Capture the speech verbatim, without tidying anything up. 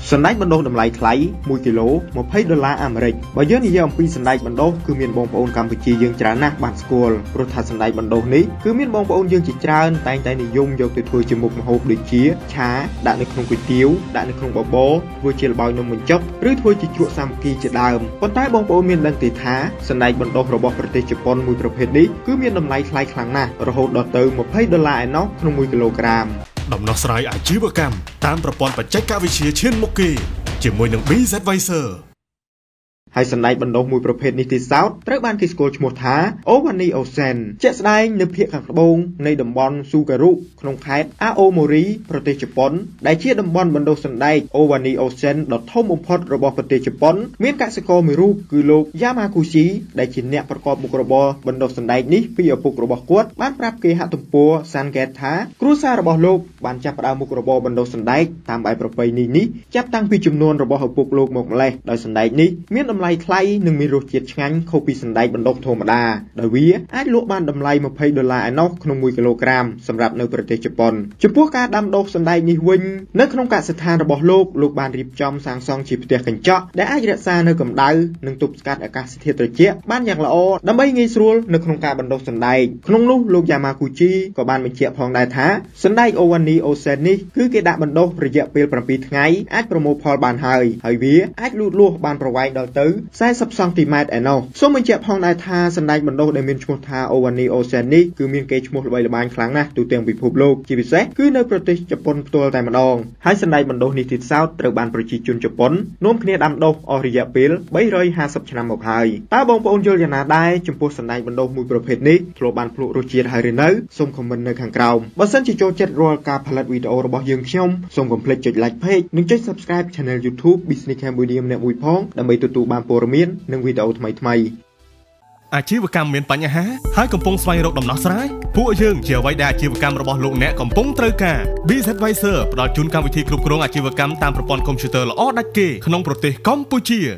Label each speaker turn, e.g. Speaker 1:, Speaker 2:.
Speaker 1: សណ្ដែកបណ្ដុះតម្លៃថ្លៃមួយគីឡូยี่สิบดอลลาร์អាមេរិកបើយើងនិយាយអំពីសណ្ដែកបណ្ដុះគឺមានបងប្អូនកម្ពុជាយើងច្រើនណាស់បានស្គាល់ព្រោះថាសណ្ដែកបណ្ដុះនេះគឺមានបងប្អូនយើងជាច្រើនតែងតែនិយមយកទៅធ្វើជាមុខម្ហូបដូចជាឆាដាក់នៅក្នុងគុយទាវដាក់នៅក្នុងបបរធ្វើជាលបាយនំបញ្ចុកឬធ្វើជាជ្រក់សាមគ្គីជាដើមប៉ុន្តែបងប្អូនមានដឹងទេថាសណ្ដែកបណ្ដុះរបស់ប្រទេសជប៉ុនមួយប្រភេទនេះគឺមានតម្លៃថ្លៃខ្លាំងណាស់រហូតដល់ទៅยี่สิบดอลลาร์ឯណោះក្នុងមួយគីឡូក្រាម
Speaker 2: ដំណោះស្រាយអាជីវកម្មតាមប្រព័ន្ធបច្ចេកវិទ្យាឈានមុខគេជាមួយនឹង ប៊ី សេដ Advisor
Speaker 1: ហើយសណ្ដែកបណ្ដុះមួយប្រភេទនេះទីសោតត្រូវបានគេស្គាល់ឈ្មោះថាអូវ៉ានីអូសែនជាក់ស្ដែងនៅភាគខាងត្បូងនៃតំបន់ស៊ូការុក្នុងខេត្តអាអូម៉ូរីប្រទេសជប៉ុនដែលជាតំបន់បណ្ដុះសណ្ដែកអូវ៉ានីអូសែនដ៏ធំបំផុតរបស់ប្រទេសជប៉ុនមានកសិករមួយរូបគឺលោកយ៉ាម៉ាគូស៊ីដែលជាអ្នកប្រកបមុខរបរបណ្ដុះសណ្ដែកនេះពីឪពុករបស់គាត់បានប្រាប់គេហទំព័រសានកេតថាគ្រួសាររបស់លោកបានចាប់ផ្ដើមមុខរបរបណ្ដុះសណ្ដែកតាមបែបប្រពៃណីនេះចាប់តាំងពីចំនួនរបស់ឪពុកលោកមកម្លេះដោយសណ្ដែកនេះមានតម្លៃថ្លៃនិងមានរសជាតិឆ្ងាញ់ខុសពីសណ្ដែកបណ្ដុះធម្មតាដោយវាអាចលក់បានតម្លៃยี่สิบดอลลาร์ឯណោះក្នុងមួយគីឡូក្រាមសម្រាប់នៅប្រទេសជប៉ុនចំពោះការដាំដុះសណ្ដែកនេះវិញនៅក្នុងកសិដ្ឋានរបស់លោកលោកបានរៀបចំសាងសង់ជាផ្ទះកញ្ចក់ដែលអាចរក្សានៅកម្ដៅនិងទប់ស្កាត់អាកាសធាតុត្រជាក់បានយ៉ាងល្អដើម្បីងាយស្រួលនៅក្នុងការបណ្ដុះសណ្ដែកក្នុងនោះលោកយ៉ាម៉ាគូជីក៏បានបញ្ជាក់ផងដែរថាសណ្ដែកអូវ៉ានីអូសែននេះគឺគេដាក់បណ្ដុះរយៈពេលbảyថ្ងៃអាចប្រមូលផលបានហើយហើយវាអាចលូតលាស់បានប្រវែងដល់ទៅสี่สิบសង់ទីម៉ែត្រឯណោះសូមបញ្ជាក់ផងដែរថាសណ្ដែកបណ្ដុះដែលមានឈ្មោះថាអូវ៉ានីអូសែននេះគឺមានកេរ្តិ៍ឈ្មោះល្បីល្បាញខ្លាំងណាស់ទូទាំងពិភពលោកជាពិសេសគឺនៅប្រទេសជប៉ុនផ្ទាល់តែម្ដងហើយសណ្ដែកបណ្ដុះនេះទៀតសោតត្រូវបានប្រជាជនជប៉ុននាំគ្នាដាំដុះអស់រយៈពេលបីរយห้าสิบឆ្នាំមកហើយតើបងប្អូនយល់យ៉ាងណាដែរចំពោះសណ្ដែកបណ្ដុះមួយប្រភេទនេះធ្លាប់បានភ្លក់រសជាតិហើយឬនៅសូមខមមិននៅខាងក្រោមបើសិនជាចូលចិត្តរាល់ការផលិតវីដេអូរបស់យើងខ្ញុំសូមកុំភ្លេចចុច like page និងចុច subscribe Channel YouTube Business Cambodia ម្នាក់មួយផងដើម្បីទទួលបានព័ត៌មាននិងវីដេអូថ្មីៗ
Speaker 2: អាជីវកម្មមានបញ្ហាហើយកំពុងស្វែងរកដំណោះស្រាយពួកយើងជាអ្វីដែលអាជីវកម្មរបស់លោកអ្នកកំពុងត្រូវការ ប៊ី សេដ Advisor ផ្ដល់ជូនកម្មវិធីគ្រប់គ្រងអាជីវកម្មតាមប្រព័ន្ធកុំព្យូទ័រល្អដាច់គេក្នុងប្រទេសកម្ពុជា